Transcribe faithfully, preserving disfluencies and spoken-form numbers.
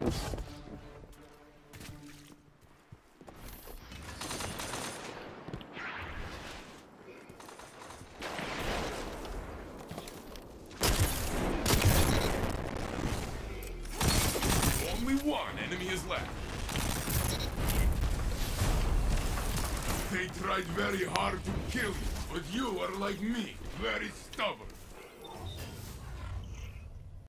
Only one enemy is left. They tried very hard to kill you, but you are like me, very stubborn.